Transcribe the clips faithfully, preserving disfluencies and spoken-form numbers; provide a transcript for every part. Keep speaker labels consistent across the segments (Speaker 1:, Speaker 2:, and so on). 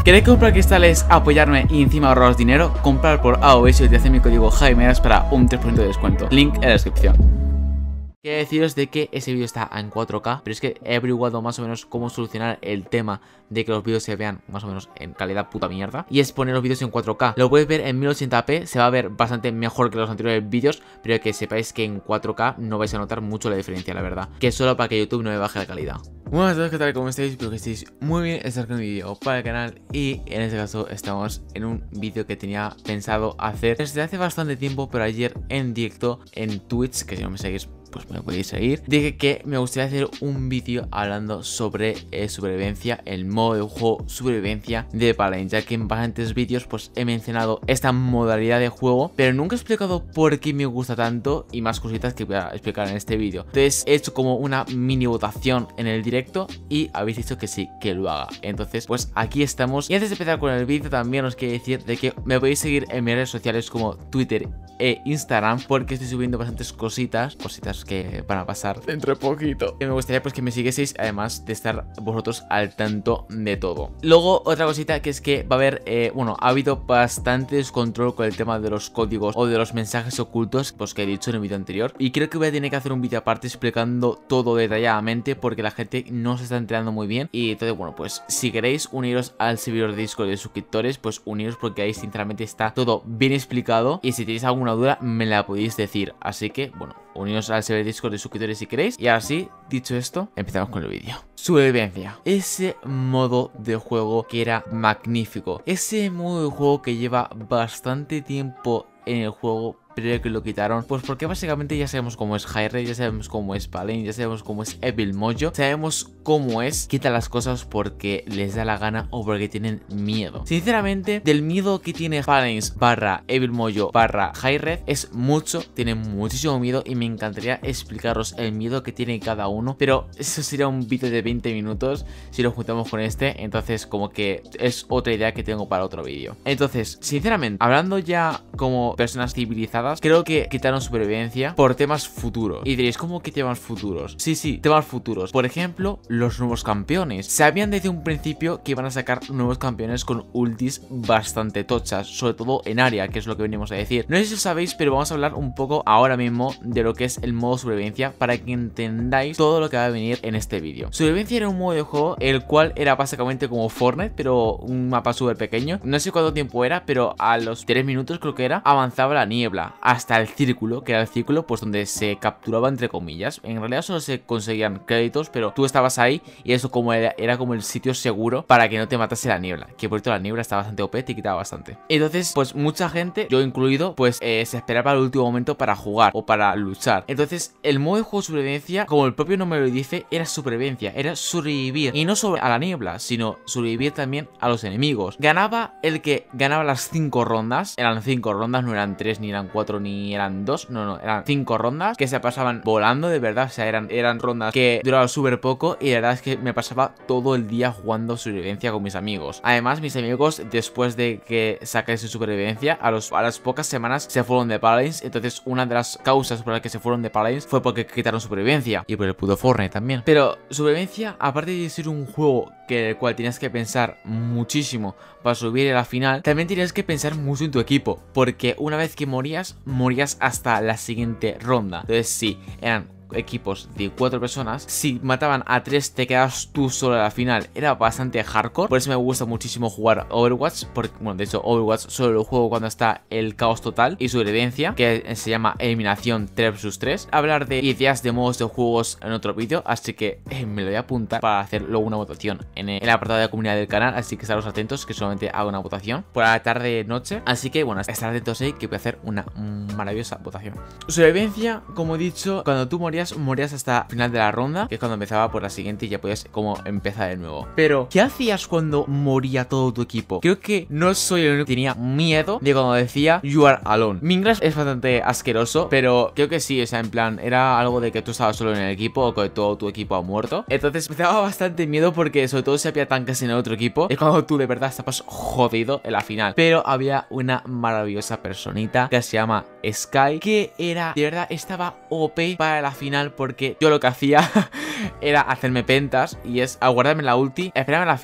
Speaker 1: ¿Queréis comprar cristales, apoyarme y encima ahorraros dinero? Comprar por A O B S y utilizar mi código Jaimeras para un tres por ciento de descuento. Link en la descripción. Quiero deciros de que ese vídeo está en cuatro K, pero es que he averiguado más o menos cómo solucionar el tema de que los vídeos se vean más o menos en calidad puta mierda, y es poner los vídeos en cuatro K. Lo puedes ver en mil ochenta p, se va a ver bastante mejor que los anteriores vídeos, pero que sepáis que en cuatro K no vais a notar mucho la diferencia, la verdad, que es solo para que YouTube no me baje la calidad. Buenas a todos, ¿qué tal? ¿Cómo estáis? Espero que estéis muy bien. Este es un vídeo para el canal y en este caso estamos en un vídeo que tenía pensado hacer desde hace bastante tiempo, pero ayer en directo en Twitch, que si no me seguís pues me podéis seguir, dije que me gustaría hacer un vídeo hablando sobre eh, supervivencia, el modo de juego supervivencia de Paladins, ya que en bastantes vídeos pues he mencionado esta modalidad de juego, pero nunca he explicado por qué me gusta tanto y más cositas que voy a explicar en este vídeo. Entonces he hecho como una mini votación en el directo y habéis dicho que sí, que lo haga. Entonces pues aquí estamos, y antes de empezar con el vídeo también os quiero decir de que me podéis seguir en mis redes sociales como Twitter e Instagram, porque estoy subiendo bastantes cositas, cositas que van a pasar dentro de poquito. Y me gustaría pues que me siguieseis, además de estar vosotros al tanto de todo. Luego otra cosita que es que va a haber, eh, bueno, ha habido bastante descontrol con el tema de los códigos o de los mensajes ocultos, pues que he dicho en el vídeo anterior, y creo que voy a tener que hacer un vídeo aparte explicando todo detalladamente porque la gente no se está enterando muy bien. Y entonces bueno, pues si queréis uniros al servidor de Discord de suscriptores, pues uniros porque ahí sinceramente está todo bien explicado, y si tenéis alguna duda me la podéis decir. Así que bueno, uniros al servidor de Discord de suscriptores si queréis. Y así, dicho esto, empezamos con el vídeo. Supervivencia, ese modo de juego que era magnífico, ese modo de juego que lleva bastante tiempo en el juego, pero que lo quitaron, pues porque básicamente ya sabemos cómo es Hi-Rez, ya sabemos cómo es Paladins, ya sabemos cómo es Evil Mojo, sabemos cómo es, quita las cosas porque les da la gana o porque tienen miedo. Sinceramente, del miedo que tiene Paladins barra Evil Mojo barra Hi-Rez es mucho, tienen muchísimo miedo, y me encantaría explicaros el miedo que tiene cada uno, pero eso sería un vídeo de veinte minutos si lo juntamos con este, entonces como que es otra idea que tengo para otro vídeo. Entonces, sinceramente, hablando ya como personas civilizadas, creo que quitaron supervivencia por temas futuros. Y diréis, ¿cómo que temas futuros? Sí, sí, temas futuros. Por ejemplo, los nuevos campeones. Sabían desde un principio que iban a sacar nuevos campeones con ultis bastante tochas, sobre todo en área, que es lo que venimos a decir. No sé si lo sabéis, pero vamos a hablar un poco ahora mismo de lo que es el modo supervivencia para que entendáis todo lo que va a venir en este vídeo. Supervivencia era un modo de juego el cual era básicamente como Fortnite, pero un mapa súper pequeño. No sé cuánto tiempo era, pero a los tres minutos creo que era, avanzaba la niebla hasta el círculo, que era el círculo pues donde se capturaba entre comillas. En realidad solo se conseguían créditos, pero tú estabas ahí y eso como era, era como el sitio seguro para que no te matase la niebla, que por cierto la niebla está bastante O P, te quitaba bastante. Entonces pues mucha gente, yo incluido, pues eh, se esperaba al último momento para jugar o para luchar. Entonces el modo de juego de supervivencia, como el propio nombre lo dice, era supervivencia, era sobrevivir, y no solo a la niebla, sino sobrevivir también a los enemigos. Ganaba el que ganaba las cinco rondas, eran cinco rondas, no eran tres ni eran cuatro ni eran dos, no, no, eran cinco rondas que se pasaban volando, de verdad. O sea, eran, eran rondas que duraban súper poco, y la verdad es que me pasaba todo el día jugando supervivencia con mis amigos. Además, mis amigos, después de que sacase supervivencia, a, los, a las pocas semanas se fueron de Paladins. Entonces una de las causas por las que se fueron de Paladins fue porque quitaron supervivencia, y por el puto Fortnite también. Pero supervivencia, aparte de ser un juego que el cual tienes que pensar muchísimo para subir a la final, también tienes que pensar mucho en tu equipo, porque una vez que morías, morías hasta la siguiente ronda. Entonces sí, eran equipos de cuatro personas. Si mataban a tres te quedabas tú solo a la final. Era bastante hardcore. Por eso me gusta muchísimo jugar Overwatch, porque, bueno, de hecho Overwatch solo lo juego cuando está el caos total y sobrevivencia, que se llama eliminación tres versus tres. Hablar de ideas de modos de juegos en otro vídeo, así que eh, me lo voy a apuntar para hacer luego una votación en el apartado de comunidad del canal, así que estaros atentos, que solamente hago una votación por la tarde noche. Así que bueno, estar atentos ahí, que voy a hacer una maravillosa votación. Sobrevivencia, como he dicho, cuando tú morías morías hasta final de la ronda, que es cuando empezaba por la siguiente y ya podías como empezar de nuevo. Pero ¿qué hacías cuando moría todo tu equipo? Creo que no soy el único que tenía miedo de cuando decía you are alone. Mi inglés es bastante asqueroso, pero creo que sí, o sea, en plan, era algo de que tú estabas solo en el equipo o que todo tu equipo ha muerto. Entonces me daba bastante miedo, porque sobre todo si había tanques en el otro equipo, es cuando tú de verdad estabas jodido en la final. Pero había una maravillosa personita que se llama Sky, que era, de verdad, estaba O P para la final, porque yo lo que hacía era hacerme pentas, y es aguardarme la ulti, esperarme a la final,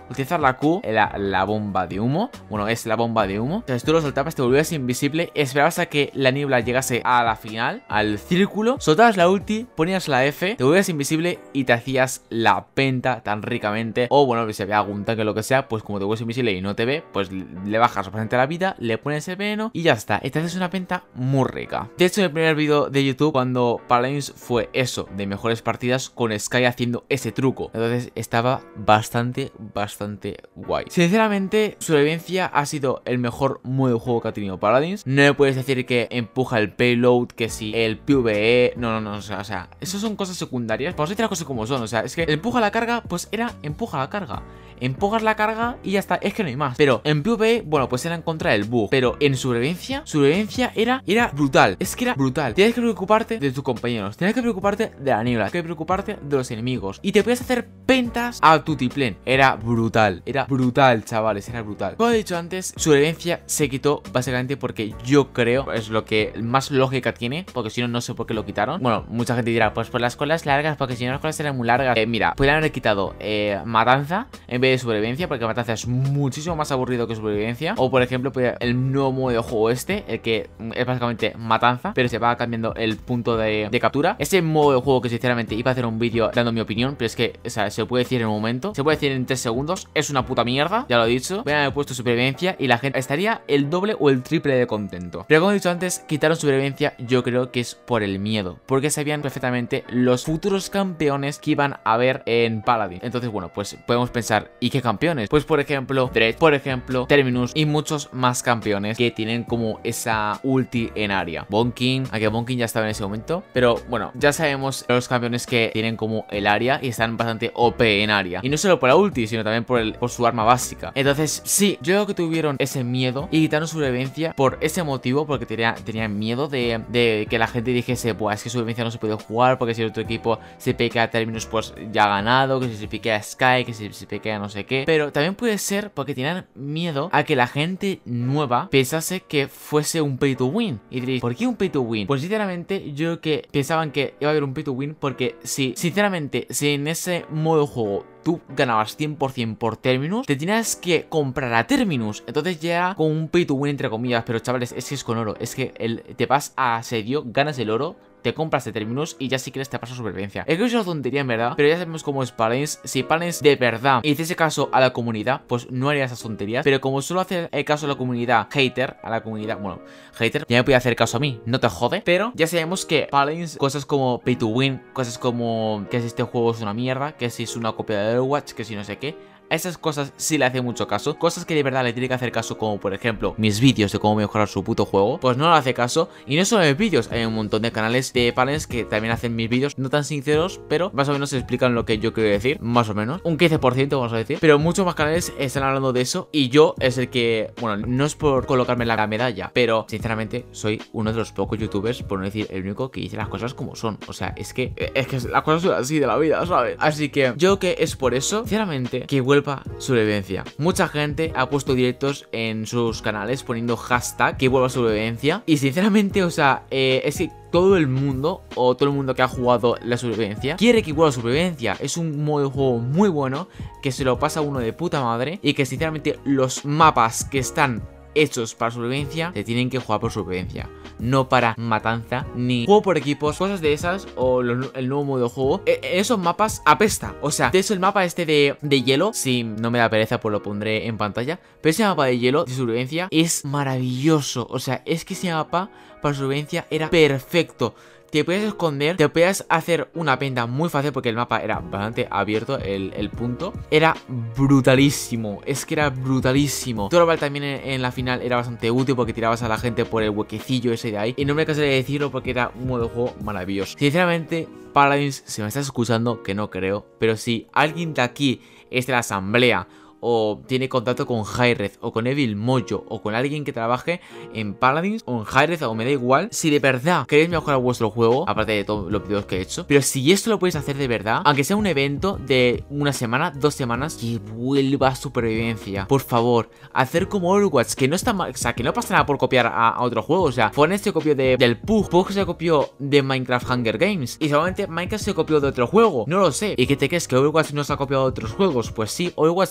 Speaker 1: utilizar la Q, la, la bomba de humo. Bueno, es la bomba de humo. Entonces tú lo soltabas, te volvías invisible, esperabas a que la niebla llegase a la final, al círculo, soltabas la ulti, ponías la F, te volvías invisible y te hacías la penta tan ricamente. O bueno, si había algún tanque o lo que sea, pues como te vuelves invisible y no te ve, pues le bajas bastante la vida, le pones el veneno y ya está. Y te haces una penta muy rica. De hecho, en el primer vídeo de YouTube, cuando Paladins fue eso, de mejores partidas, con Skye haciendo ese truco. Entonces estaba bastante, bastante guay. Sinceramente, Sobrevivencia ha sido el mejor modo de juego que ha tenido Paladins. No me puedes decir que empuja el payload, que si el PvE... No, no, no, o sea, o sea, eso son cosas secundarias. Vamos a decir las cosas como son, o sea, es que el empuja la carga, pues era empuja la carga. Empujas la carga y ya está, es que no hay más. Pero en PvE, bueno, pues era en contra del bug. Pero en sobrevivencia, sobrevivencia era, era brutal. Es que era brutal. Tienes que preocuparte de tus compañeros, tienes que preocuparte de la niebla, tienes que preocuparte de los enemigos. Y te puedes hacer pentas a tutiplén. Era brutal, era brutal, chavales, era brutal. Como he dicho antes, sobrevivencia se quitó básicamente porque yo creo, es lo que más lógica tiene, porque si no, no sé por qué lo quitaron. Bueno, mucha gente dirá, pues por las colas largas, porque si no las colas eran muy largas. Eh, mira, podrían haber quitado eh, matanza en vez de sobrevivencia, porque matanza es muchísimo más aburrido que sobrevivencia. O por ejemplo, el nuevo modo de juego este, el que es básicamente matanza, pero se va cambiando el punto de, de captura. Ese modo de juego que sinceramente iba a hacer un vídeo dando mi opinión, pero es que, o sea, se puede decir en un momento, se puede decir en tres segundos, es una puta mierda, ya lo he dicho. Voy a haber puesto sobrevivencia y la gente estaría el doble o el triple de contento. Pero como he dicho antes, quitaron sobrevivencia, yo creo que es por el miedo, porque sabían perfectamente los futuros campeones que iban a haber en Paladin. Entonces, bueno, pues podemos pensar, ¿y qué campeones? Pues por ejemplo, Dredge, por ejemplo, Terminus y muchos más campeones que tienen como esa ulti en área. Bonking, aunque Bonking ya estaba en ese momento, pero bueno, ya sabemos los campeones que tienen como el área y están bastante O P en área. Y no solo por la ulti, sino también por, el, por su arma básica. Entonces, sí, yo creo que tuvieron ese miedo y quitaron sobrevivencia por ese motivo, porque tenía, tenían miedo de, de que la gente dijese, buah, es que sobrevivencia no se puede jugar, porque si el otro equipo se piquea a Terminus, pues ya ha ganado, que si se piquea a Skye, que si se piquea no sé qué. Pero también puede ser porque tenían miedo a que la gente nueva pensase que fuese un pay to win. Y diréis, ¿por qué un pay to win? Pues sinceramente yo creo que pensaban que iba a haber un pay to win porque si, sinceramente, si en ese modo de juego tú ganabas cien por cien por Terminus, te tenías que comprar a Terminus. Entonces ya era con un pay to win entre comillas. Pero chavales, es que es con oro. Es que el, te vas a asedio, ganas el oro, te compras de Terminus y ya si quieres te pasas sobrevivencia. Es que es una tontería en verdad, pero ya sabemos cómo es Paladins. Si Paladins de verdad hiciese caso a la comunidad, pues no haría esas tonterías. Pero como solo hace el caso a la comunidad hater, a la comunidad, bueno, hater, ya me puede hacer caso a mí, no te jode. Pero ya sabemos que Paladins, cosas como pay to win, cosas como que si este juego es una mierda, que si es una copia de Overwatch, que si no sé qué, a esas cosas sí le hace mucho caso. Cosas que de verdad le tiene que hacer caso, como por ejemplo mis vídeos de cómo mejorar su puto juego, pues no le hace caso. Y no solo en vídeos, hay un montón de canales de Paladins que también hacen mis vídeos, no tan sinceros, pero más o menos se explican lo que yo quiero decir, más o menos, un quince por ciento vamos a decir. Pero muchos más canales están hablando de eso y yo es el que, bueno, no es por colocarme la medalla, pero sinceramente soy uno de los pocos youtubers, por no decir el único, que dice las cosas como son. O sea, es que, es que las cosas son así de la vida, ¿sabes? Así que yo que es por eso, sinceramente, que vuelva sobrevivencia. Mucha gente ha puesto directos en sus canales poniendo hashtag que vuelva sobrevivencia. Y sinceramente, o sea, eh, es que todo el mundo, o todo el mundo que ha jugado la sobrevivencia, quiere que vuelva sobrevivencia. Es un modo de juego muy bueno, que se lo pasa a uno de puta madre. Y que sinceramente los mapas que están hechos para sobrevivencia se tienen que jugar por sobrevivencia, no para matanza, ni juego por equipos, cosas de esas, o lo, el nuevo modo de juego. E esos mapas apesta. O sea, de eso el mapa este de, de hielo, si no me da pereza pues lo pondré en pantalla, pero ese mapa de hielo de sobrevivencia es maravilloso. O sea, es que ese mapa para sobrevivencia era perfecto. Te podías esconder, te podías hacer una penta muy fácil porque el mapa era bastante abierto, el, el punto. Era brutalísimo, es que era brutalísimo. Torvald también en, en la final era bastante útil porque tirabas a la gente por el huequecillo ese de ahí. Y no me cansaré de decirlo porque era un modo de juego maravilloso. Sinceramente, Paladins, si me estás escuchando, que no creo, pero si alguien de aquí es de la asamblea o tiene contacto con Hi-Rez o con Evil Mojo o con alguien que trabaje en Paladins o en Hi-Rez, o me da igual, si de verdad queréis mejorar vuestro juego, aparte de todos los videos que he hecho, pero si esto lo podéis hacer de verdad, aunque sea un evento de una semana, dos semanas, que vuelva supervivencia, por favor, hacer como Overwatch, que no está mal, o sea, que no pasa nada por copiar a, a otro juego. O sea, Fortnite se copió de, del P U B, P U B se copió de Minecraft Hunger Games y seguramente Minecraft se copió de otro juego, no lo sé. ¿Y qué te crees, que Overwatch no se ha copiado de otros juegos? Pues sí, Overwatch también se ha copiado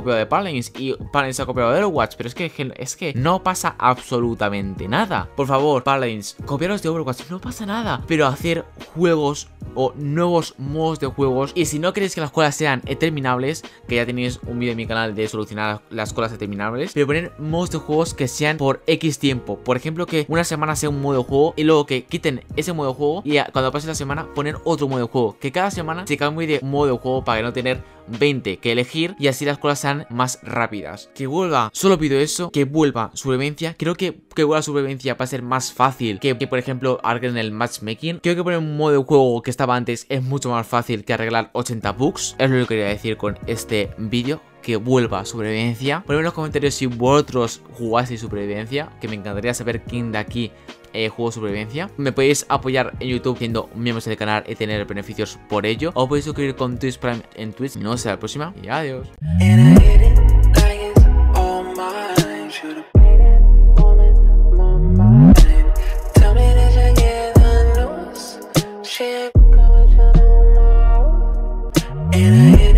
Speaker 1: copiado de Paladins y Paladins ha copiado de Overwatch, pero es que, es que no pasa absolutamente nada. Por favor, Paladins, copiaros de Overwatch, no pasa nada, pero hacer juegos o nuevos modos de juegos. Y si no queréis que las colas sean terminables, que ya tenéis un vídeo en mi canal de solucionar las colas terminables, pero poner modos de juegos que sean por X tiempo. Por ejemplo, que una semana sea un modo de juego y luego que quiten ese modo de juego y cuando pase la semana poner otro modo de juego. Que cada semana se cambie de modo de juego para no tener veinte que elegir y así las colas sean más rápidas. Que vuelva, solo pido eso, que vuelva supervivencia. Creo que que vuelva supervivencia va a ser más fácil que, que por ejemplo arreglen el matchmaking. Creo que poner un modo de juego que estaba antes es mucho más fácil que arreglar ochenta bugs. Es lo que quería decir con este vídeo. Que vuelva supervivencia. Ponedme en los comentarios si vosotros jugasteis supervivencia, que me encantaría saber quién de aquí Eh, juego supervivencia. Me podéis apoyar en YouTube siendo miembros del canal y tener beneficios por ello. O podéis suscribir con Twitch Prime en Twitch. Nos vemos en la próxima y adiós. And I